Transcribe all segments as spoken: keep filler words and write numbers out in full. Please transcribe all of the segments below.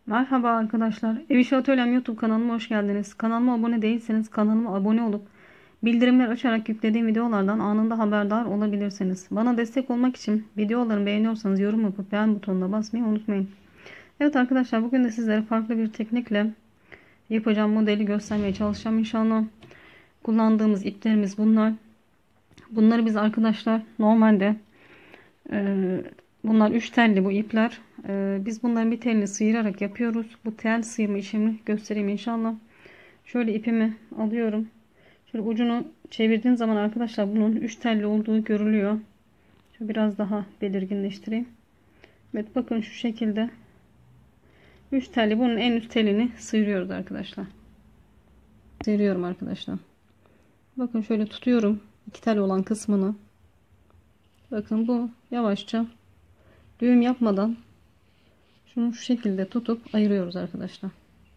Merhaba arkadaşlar. Ev İşi Atölyem YouTube kanalıma hoş geldiniz. Kanalıma abone değilseniz kanalıma abone olup bildirimler açarak yüklediğim videolardan anında haberdar olabilirsiniz. Bana destek olmak için videolarımı beğeniyorsanız yorum yapıp beğen butonuna basmayı unutmayın. Evet arkadaşlar, bugün de sizlere farklı bir teknikle yapacağım modeli göstermeye çalışacağım inşallah. Kullandığımız iplerimiz bunlar. Bunları biz arkadaşlar normalde e, bunlar üç telli bu ipler. E, biz bunların bir telini sıyırarak yapıyoruz. Bu tel sıyırma işlemini göstereyim inşallah. Şöyle ipimi alıyorum. Şöyle ucunu çevirdiğim zaman arkadaşlar bunun üç telli olduğu görülüyor. Şöyle biraz daha belirginleştireyim. Evet, bakın şu şekilde üç telli, bunun en üst telini sıyırıyoruz arkadaşlar. Sıyırıyorum arkadaşlar. Bakın şöyle tutuyorum iki tel olan kısmını. Bakın bu yavaşça düğüm yapmadan şunu şu şekilde tutup ayırıyoruz arkadaşlar.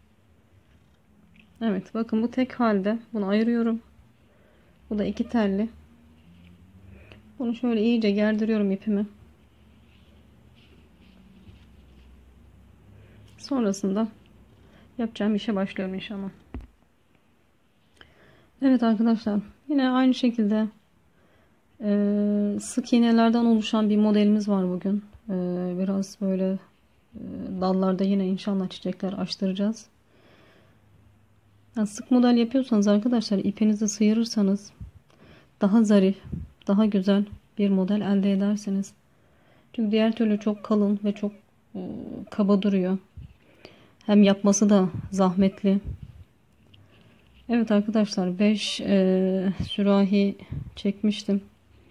Evet, bakın bu tek halde bunu ayırıyorum. Bu da iki telli. Bunu şöyle iyice gerdiriyorum ipimi. Sonrasında yapacağım işe başlıyorum inşallah. Evet arkadaşlar, yine aynı şekilde e, sık iğnelerden oluşan bir modelimiz var bugün. E, biraz böyle e, dallarda yine inşallah çiçekler açtıracağız. Yani sık model yapıyorsanız arkadaşlar, ipinizi sıyırırsanız daha zarif, daha güzel bir model elde edersiniz. Çünkü diğer türlü çok kalın ve çok e, kaba duruyor. Hem yapması da zahmetli. Evet arkadaşlar, beş e, sürahi çekmiştim.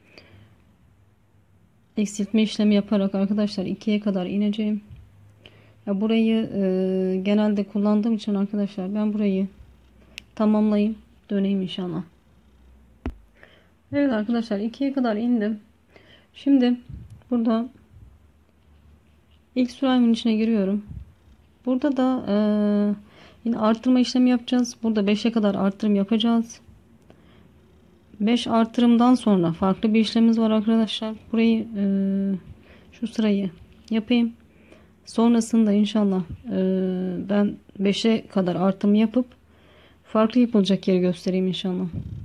Eksiltme işlemi yaparak arkadaşlar ikiye kadar ineceğim. Ya burayı e, genelde kullandığım için arkadaşlar ben burayı tamamlayayım, döneyim inşallah. Evet arkadaşlar, ikiye kadar indim. Şimdi burada ilk sürahimin içine giriyorum. Burada da e, yine arttırma işlemi yapacağız. Burada beşe kadar arttırım yapacağız. beş artırımdan sonra farklı bir işlemimiz var arkadaşlar. Burayı e, şu sırayı yapayım. Sonrasında inşallah e, ben beşe kadar artım yapıp farklı yapılacak yeri göstereyim inşallah.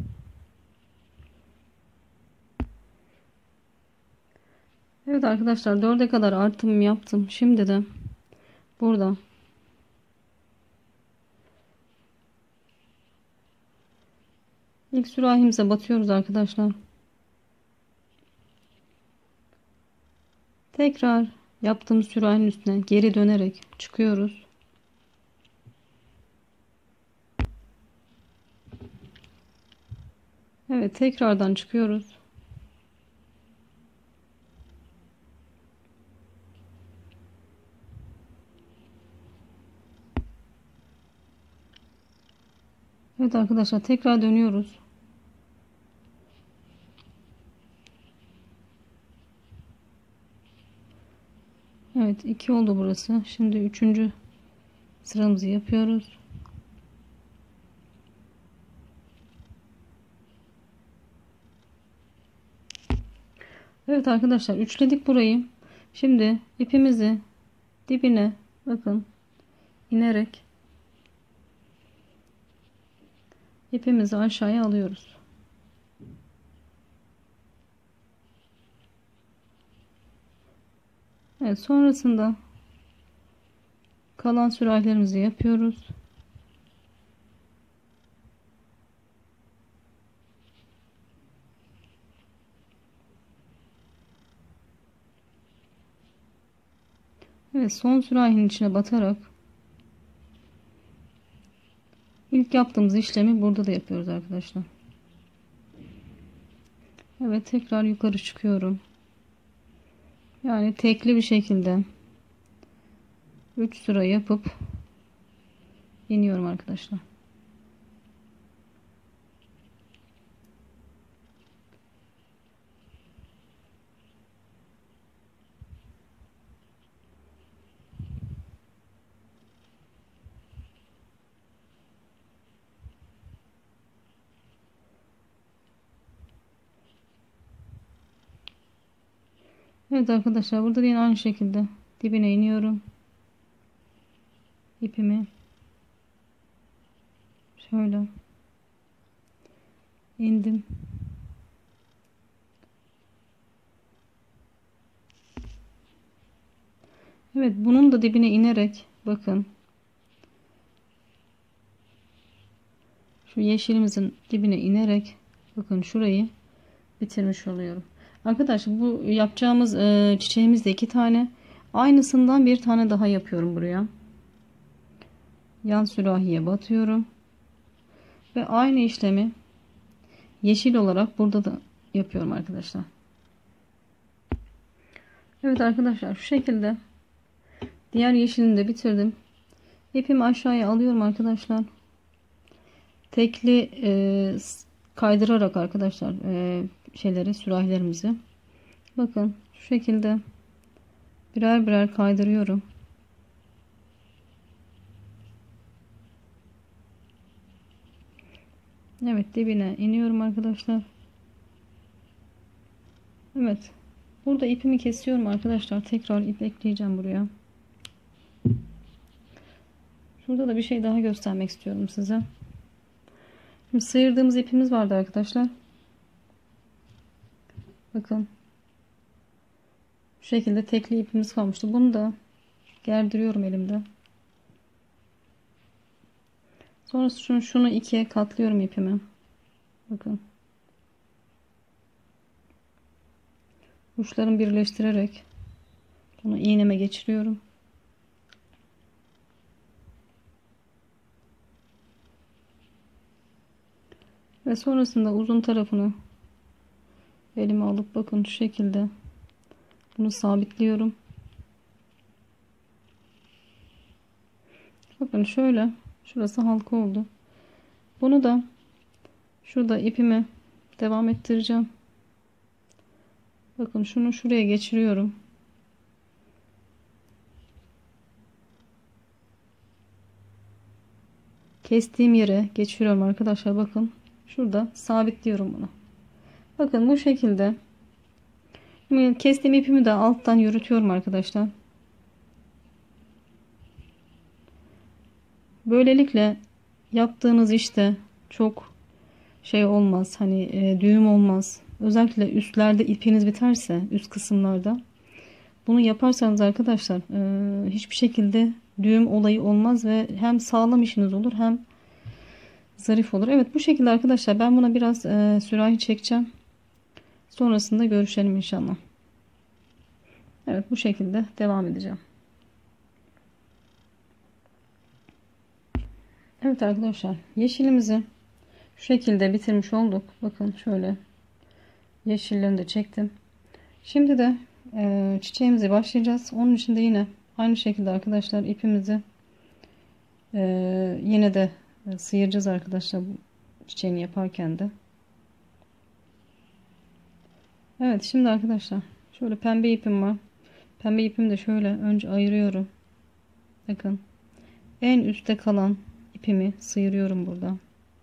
Evet arkadaşlar, dörde kadar artım yaptım. Şimdi de burada ilk sürahimize batıyoruz arkadaşlar. Tekrar yaptığım sürahinin üstüne geri dönerek çıkıyoruz. Evet, tekrardan çıkıyoruz. Evet arkadaşlar, tekrar dönüyoruz. Evet, iki oldu burası. Şimdi üçüncü sıramızı yapıyoruz. Evet arkadaşlar, üçledik burayı. Şimdi ipimizi dibine bakın inerek ipimizi aşağıya alıyoruz. Evet, sonrasında kalan sürahilerimizi yapıyoruz. Evet, son sürahinin içine batarak ilk yaptığımız işlemi burada da yapıyoruz arkadaşlar. Evet, tekrar yukarı çıkıyorum. Yani tekli bir şekilde üç sıra yapıp iniyorum arkadaşlar. Evet arkadaşlar, burada da yine aynı şekilde dibine iniyorum. ipimi şöyle indim. Evet, bunun da dibine inerek bakın şu yeşilimizin dibine inerek bakın şurayı bitirmiş oluyorum. Arkadaşlar bu yapacağımız e, çiçeğimizde iki tane, aynısından bir tane daha yapıyorum buraya. Yan sürahiye batıyorum ve aynı işlemi yeşil olarak burada da yapıyorum arkadaşlar. Evet arkadaşlar, şu şekilde diğer yeşilini de bitirdim. İpimi aşağıya alıyorum arkadaşlar. Tekli e, kaydırarak arkadaşlar e, şeyleri, sürahilerimizi. Bakın şu şekilde birer birer kaydırıyorum. Evet, dibine iniyorum arkadaşlar. Evet. Burada ipimi kesiyorum arkadaşlar. Tekrar ip ekleyeceğim buraya. Şurada da bir şey daha göstermek istiyorum size. Şimdi sıyırdığımız ipimiz vardı arkadaşlar. Bakın. Şu şekilde tekli ipimiz kalmıştı. Bunu da gerdiriyorum elimde. Sonra şunu, şunu ikiye katlıyorum ipimi. Bakın. Uçlarını birleştirerek bunu iğneme geçiriyorum. Ve sonrasında uzun tarafını elime alıp bakın şu şekilde bunu sabitliyorum. Bakın şöyle, şurası halka oldu. Bunu da şurada ipimi devam ettireceğim. Bakın şunu şuraya geçiriyorum. Kestiğim yere geçiriyorum arkadaşlar. Bakın şurada sabitliyorum bunu. Bakın bu şekilde kestiğim ipimi de alttan yürütüyorum arkadaşlar. Böylelikle yaptığınız işte çok şey olmaz. Hani e, düğüm olmaz. Özellikle üstlerde ipiniz biterse, üst kısımlarda bunu yaparsanız arkadaşlar e, hiçbir şekilde düğüm olayı olmaz ve hem sağlam işiniz olur hem zarif olur. Evet, bu şekilde arkadaşlar ben buna biraz e, sürahi çekeceğim. Sonrasında görüşelim inşallah. Evet, bu şekilde devam edeceğim. Evet arkadaşlar, yeşilimizi şu şekilde bitirmiş olduk. Bakın şöyle yeşillerini de çektim. Şimdi de e, çiçeğimize başlayacağız. Onun için de yine aynı şekilde arkadaşlar ipimizi e, yine de sıyıracağız arkadaşlar bu çiçeğini yaparken de. Evet, şimdi arkadaşlar şöyle pembe ipim var. Pembe ipimi de şöyle önce ayırıyorum. Bakın en üstte kalan ipimi sıyırıyorum burada.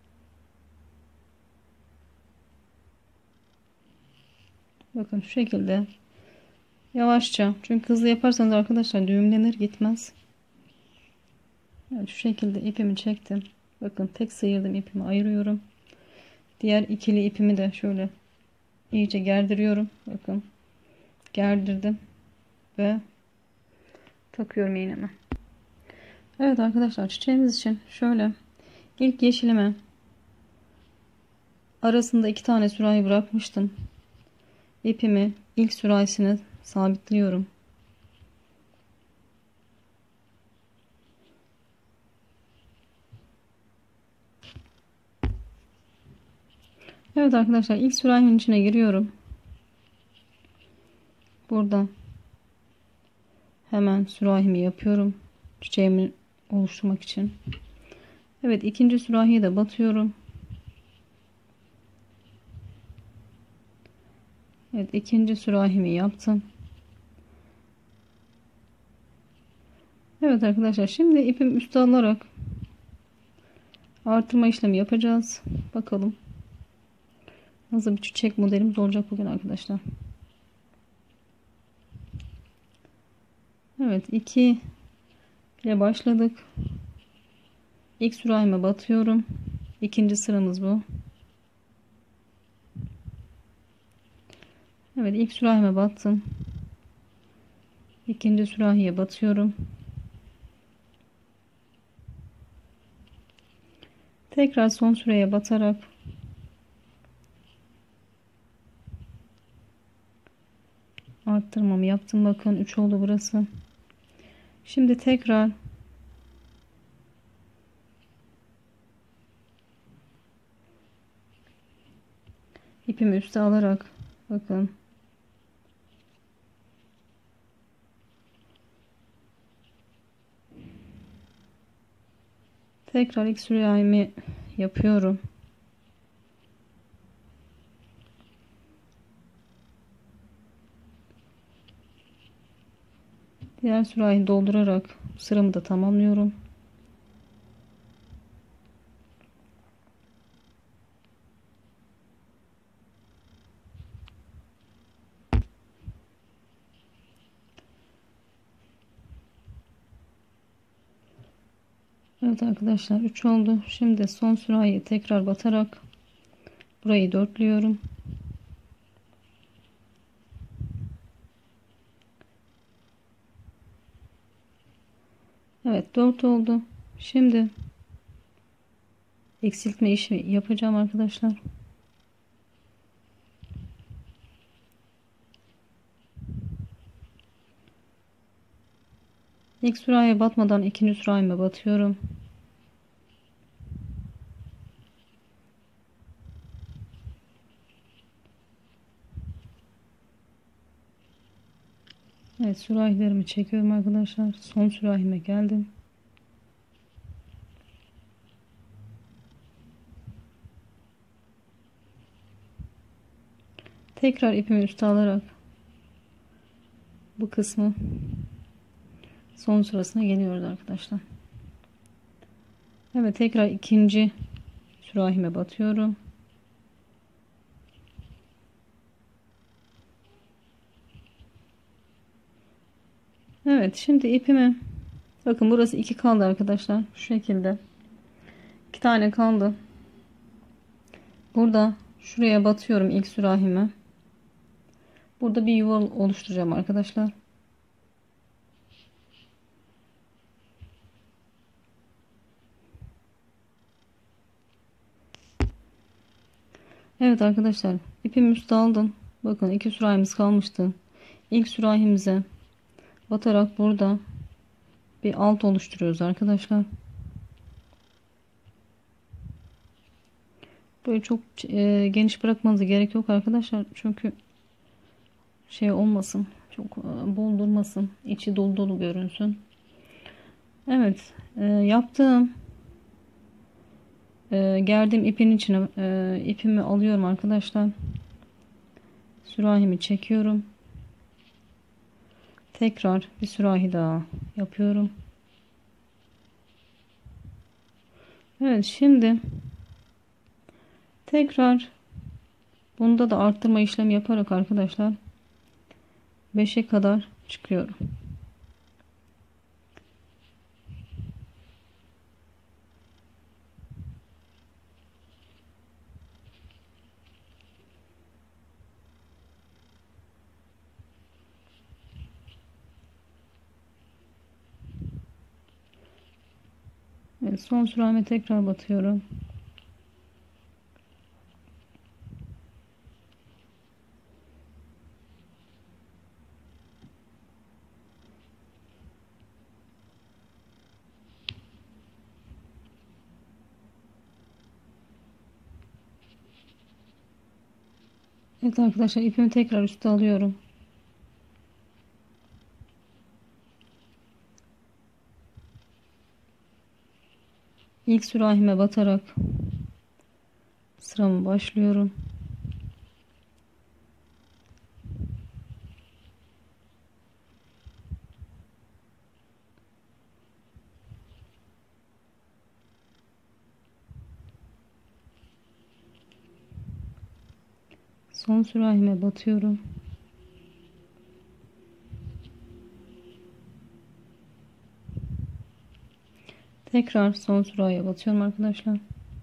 Bakın şu şekilde yavaşça, çünkü hızlı yaparsanız arkadaşlar düğümlenir, gitmez. Evet, şu şekilde ipimi çektim. Bakın tek sıyırdım ipimi ayırıyorum. Diğer ikili ipimi de şöyle iyice gerdiriyorum. Bakın gerdirdim ve takıyorum iğneme. Evet arkadaşlar, çiçeğimiz için şöyle ilk yeşilime arasında iki tane sürahi bırakmıştım. İpimi ilk sürahisine sabitliyorum. Evet arkadaşlar, ilk sürahinin içine giriyorum. Burada hemen sürahimi yapıyorum. Çiçeğimi oluşturmak için. Evet, ikinci sürahiye de batıyorum. Evet, ikinci sürahimi yaptım. Evet arkadaşlar, şimdi ipim üste alarak artırma işlemi yapacağız. Bakalım nasıl bir çiçek modelimiz olacak bugün arkadaşlar. Evet, iki ile başladık. İlk sürahime batıyorum. İkinci sıramız bu. Evet, ilk sürahime battım. İkinci sürahiye batıyorum. Tekrar son sıraya batarak arttırmamı yaptım. Bakın üç oldu burası. Şimdi tekrar ipimi üste alarak bakın tekrar ilk sürahimi yapıyorum. Diğer sürahiyi doldurarak sıramı da tamamlıyorum. Evet arkadaşlar, üç oldu. Şimdi son sürahiyi tekrar batarak burayı dörtlüyorum. Evet, dört oldu. Şimdi eksiltme işi yapacağım arkadaşlar. İlk sürahiye batmadan ikinci sürahime batıyorum. Evet, sürahilerimi çekiyorum arkadaşlar. Son sürahime geldim. Tekrar ipimi üste alarak bu kısmı son sırasına geliyoruz arkadaşlar. Evet, tekrar ikinci sürahime batıyorum. Evet, şimdi ipimi bakın burası iki kaldı arkadaşlar. Şu şekilde iki tane kaldı. Burada şuraya batıyorum ilk sürahime. Burada bir yuva oluşturacağım arkadaşlar. Evet arkadaşlar, ipimi üste aldım. Bakın iki sürahimiz kalmıştı. İlk sürahimize batarak burada bir alt oluşturuyoruz arkadaşlar. Böyle çok e, geniş bırakmanıza gerek yok arkadaşlar. Çünkü şey olmasın. Çok e, bol durmasın. İçi dolu dolu görünsün. Evet. E, yaptığım e, gerdiğim ipin içine e, ipimi alıyorum arkadaşlar. Sürahimi çekiyorum. Tekrar bir sürahi daha yapıyorum. Evet, şimdi tekrar bunda da arttırma işlemi yaparak arkadaşlar beşe kadar çıkıyorum. Evet, son sürahime tekrar batıyorum. Evet arkadaşlar, ipimi tekrar üste alıyorum. İlk sürahime batarak sıramı başlıyorum. Son sürahime batıyorum. Tekrar son sıraya batıyorum arkadaşlar.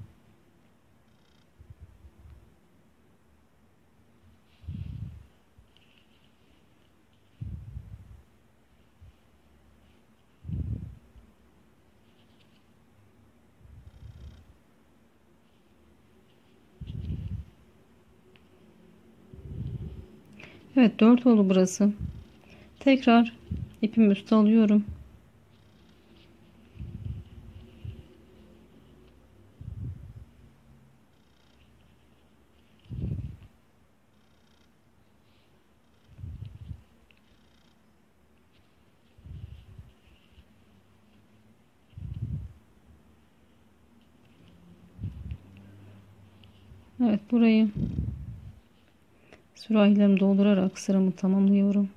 Evet, dört oldu burası. Tekrar ipimi üste alıyorum. Evet, burayı sürahilerimi doldurarak sıramı tamamlıyorum.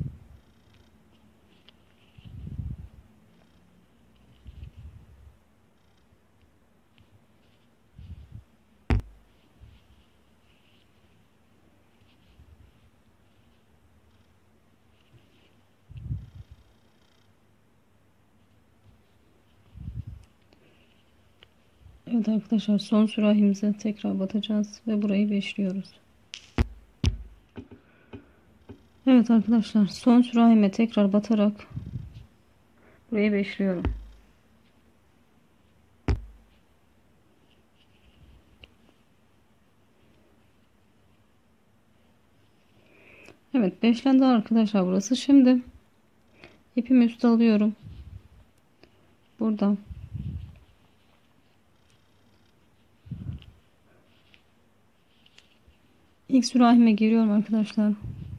Evet arkadaşlar, son sürahimize tekrar batacağız ve burayı beşliyoruz. Evet arkadaşlar, son sürahime tekrar batarak burayı beşliyorum. Evet, beşlendi arkadaşlar burası. Şimdi ipimi üste alıyorum. Buradan ilk sürahime giriyorum arkadaşlar.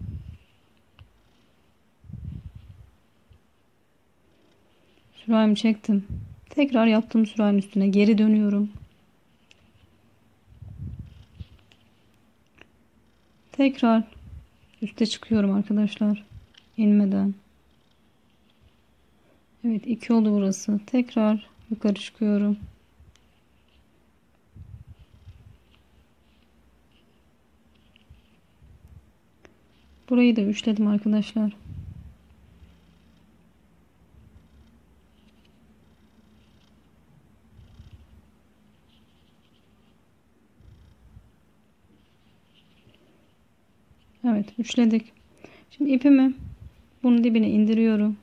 Sürahimi çektim. Tekrar yaptığım sürahinin üstüne geri dönüyorum. Tekrar üste çıkıyorum arkadaşlar, inmeden. Evet, iki oldu burası. Tekrar yukarı çıkıyorum. Burayı da üçledim arkadaşlar. Evet, üçledik. Şimdi ipimi bunun dibine indiriyorum.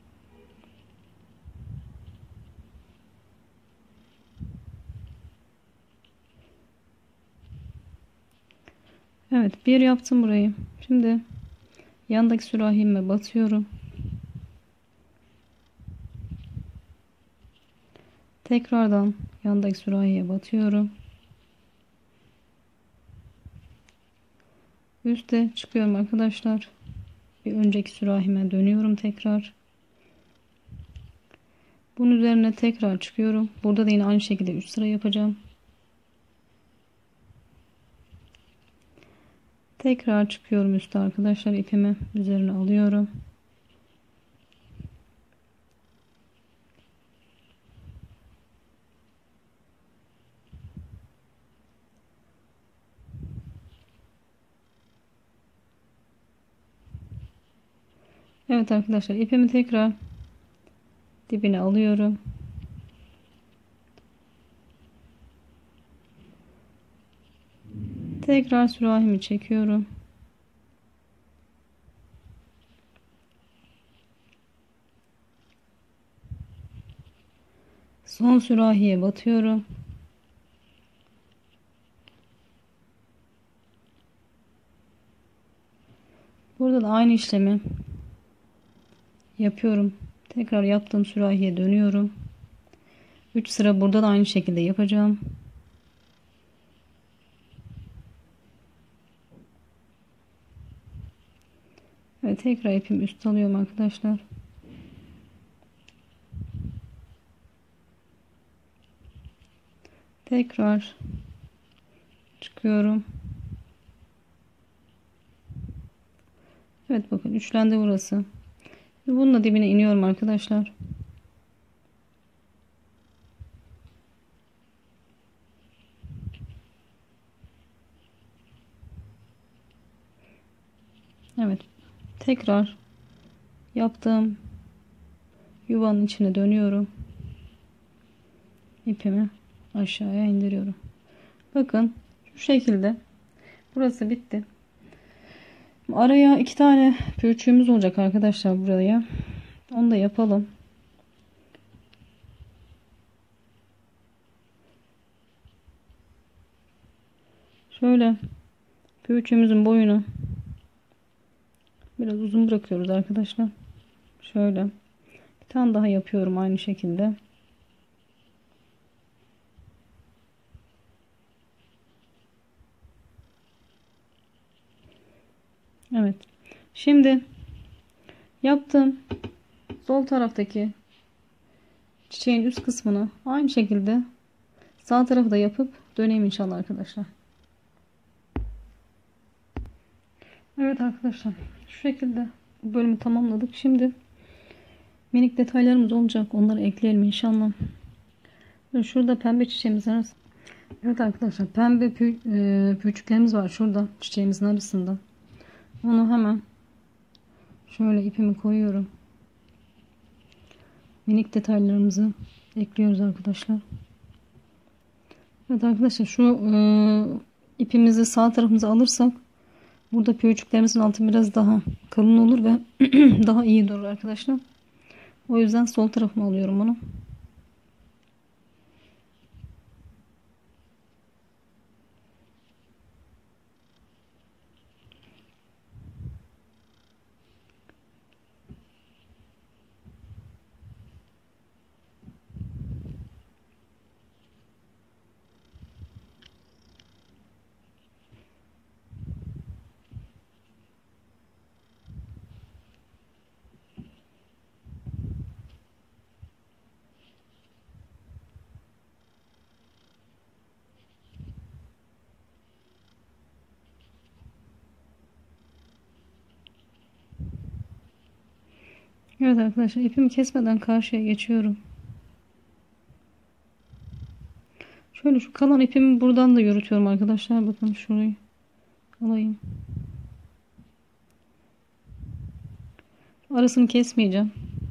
Evet, bir yaptım burayı. Şimdi yandaki sürahime batıyorum. Tekrardan yandaki sürahiye batıyorum. Üste çıkıyorum arkadaşlar. Bir önceki sürahime dönüyorum tekrar. Bunun üzerine tekrar çıkıyorum. Burada da yine aynı şekilde üç sıra yapacağım. Tekrar çıkıyorum üstte arkadaşlar, ipimi üzerine alıyorum. Evet arkadaşlar, ipimi tekrar dibine alıyorum. Tekrar sürahimi çekiyorum. Son sürahiye batıyorum. Burada da aynı işlemi yapıyorum. Tekrar yaptığım sürahiye dönüyorum. üç sıra burada da aynı şekilde yapacağım. Evet, tekrar ipimi üst alıyorum arkadaşlar. Tekrar çıkıyorum. Evet, bakın üçlendi burası. Bunun da dibine iniyorum arkadaşlar. Evet, tekrar yaptığım yuvanın içine dönüyorum. ipimi aşağıya indiriyorum. Bakın şu şekilde. Burası bitti. Araya iki tane pürçüğümüz olacak arkadaşlar buraya. Onu da yapalım. Şöyle pürçüğümüzün boyunu biraz uzun bırakıyoruz arkadaşlar. Şöyle bir tane daha yapıyorum aynı şekilde. Evet. Şimdi yaptığım sol taraftaki çiçeğin üst kısmını aynı şekilde sağ tarafı da yapıp döneyim inşallah arkadaşlar. Evet arkadaşlar, şu şekilde bu bölümü tamamladık. Şimdi minik detaylarımız olacak. Onları ekleyelim inşallah. Böyle şurada pembe çiçeğimiz arasında. Evet arkadaşlar, pembe pü e, pürçüklerimiz var şurada çiçeğimizin arasında. Onu hemen şöyle ipimi koyuyorum. Minik detaylarımızı ekliyoruz arkadaşlar. Evet arkadaşlar, şu e, ipimizi sağ tarafımıza alırsak burada pürçüklerimizin altı biraz daha kalın olur ve daha iyi durur arkadaşlar. O yüzden sol tarafıma alıyorum onu. Evet arkadaşlar, ipimi kesmeden karşıya geçiyorum. Şöyle şu kalan ipimi buradan da yürütüyorum arkadaşlar. Bakın şurayı alayım. Arasını kesmeyeceğim.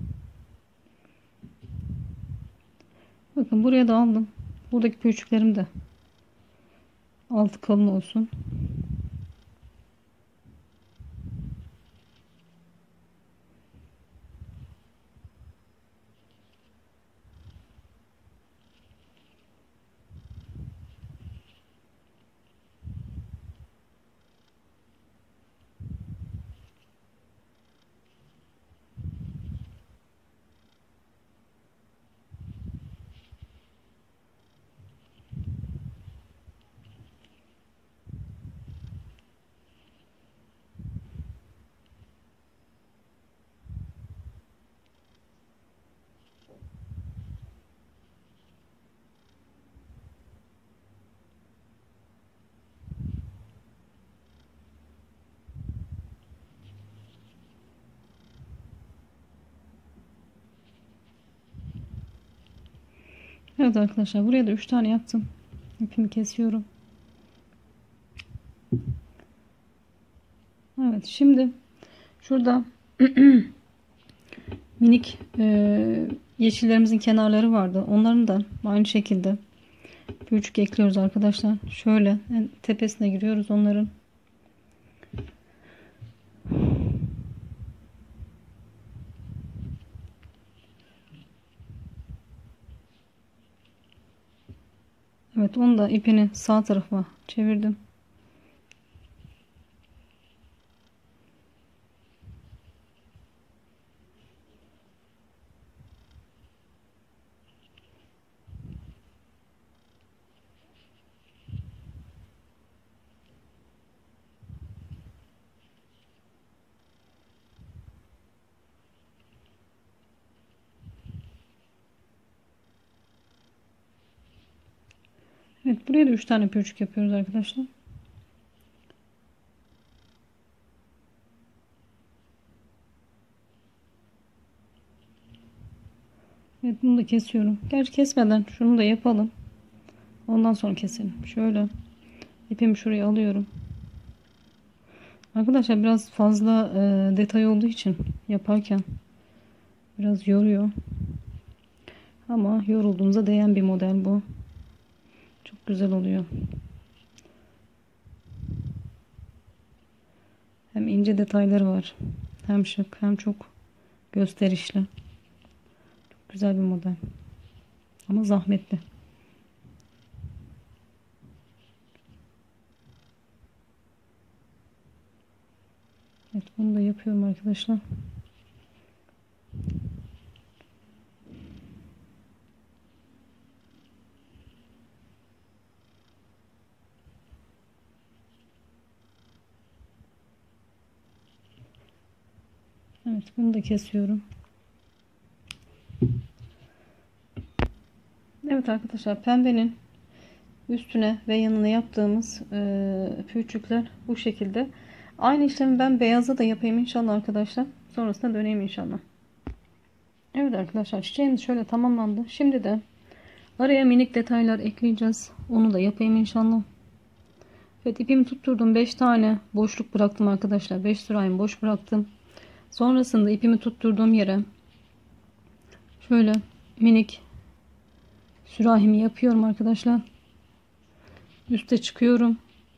Bakın buraya da aldım. Buradaki pürçüklerim de altı kalın olsun. Evet arkadaşlar, buraya da üç tane yaptım. İpimi kesiyorum. Evet, şimdi şurada minik e, yeşillerimizin kenarları vardı. Onların da aynı şekilde pürçük ekliyoruz arkadaşlar. Şöyle en tepesine giriyoruz onların. Evet, onu da ipini sağ tarafa çevirdim. Evet, buraya da üç tane pürçük yapıyoruz arkadaşlar. Evet, bunu da kesiyorum. Gerçi kesmeden şunu da yapalım. Ondan sonra keselim. Şöyle ipimi şuraya alıyorum. Arkadaşlar biraz fazla e, detay olduğu için yaparken biraz yoruyor. Ama yorulduğumuza değen bir model bu. Çok güzel oluyor. Hem ince detayları var. Hem şık hem çok gösterişli. Çok güzel bir model. Ama zahmetli. Evet, bunu da yapıyorum arkadaşlar. Evet, bunu da kesiyorum. Evet arkadaşlar, pembenin üstüne ve yanına yaptığımız e, pürçükler bu şekilde. Aynı işlemi ben beyaza da yapayım inşallah arkadaşlar. Sonrasında döneyim inşallah. Evet arkadaşlar, çiçeğimiz şöyle tamamlandı. Şimdi de araya minik detaylar ekleyeceğiz. Onu da yapayım inşallah. Evet, ipimi tutturdum. beş tane boşluk bıraktım arkadaşlar. beş sırayımı boş bıraktım. Sonrasında ipimi tutturduğum yere şöyle minik sürahimi yapıyorum arkadaşlar. Üste çıkıyorum.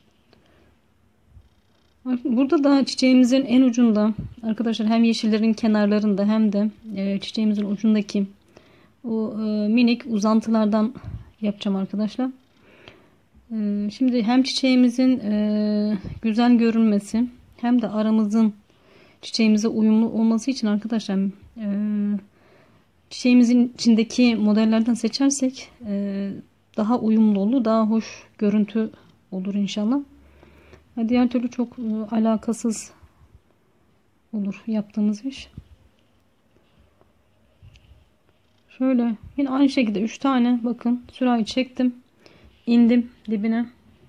Burada da çiçeğimizin en ucunda arkadaşlar, hem yeşillerin kenarlarında hem de e, çiçeğimizin ucundaki o e, minik uzantılardan yapacağım arkadaşlar. E, şimdi hem çiçeğimizin e, güzel görünmesi hem de aramızın çiçeğimize uyumlu olması için arkadaşlar, e, çiçeğimizin içindeki modellerden seçersek e, daha uyumlu olur, daha hoş görüntü olur inşallah. Diğer türlü çok e, alakasız olur yaptığımız iş. Şöyle yine aynı şekilde üç tane bakın sürahi çektim. İndim dibine.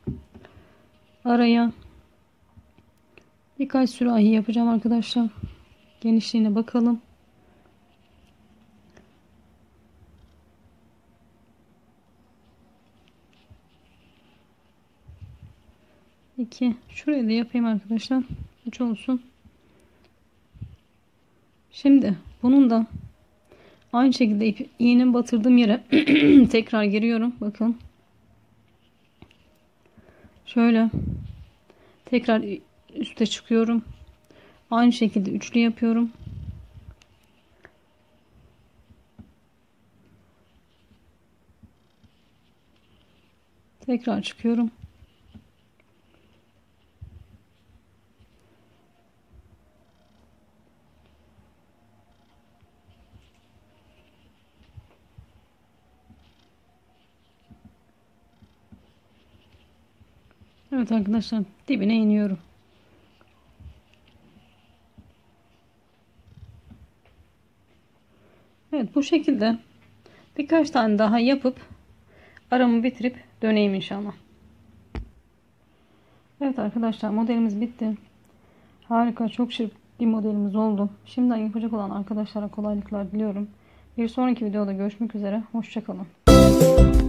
Araya birkaç sürahi yapacağım arkadaşlar. Genişliğine bakalım. iki. Şuraya da yapayım arkadaşlar. üç olsun. Şimdi bunun da aynı şekilde ip, iğne batırdığım yere tekrar giriyorum. Bakın. Şöyle tekrar üste çıkıyorum. Aynı şekilde üçlü yapıyorum. Tekrar çıkıyorum. Evet arkadaşlar, dibine iniyorum. Evet, bu şekilde birkaç tane daha yapıp aramı bitirip döneyim inşallah. Evet arkadaşlar, modelimiz bitti. Harika, çok şık bir modelimiz oldu. Şimdiden yapacak olan arkadaşlara kolaylıklar diliyorum. Bir sonraki videoda görüşmek üzere. Hoşça kalın.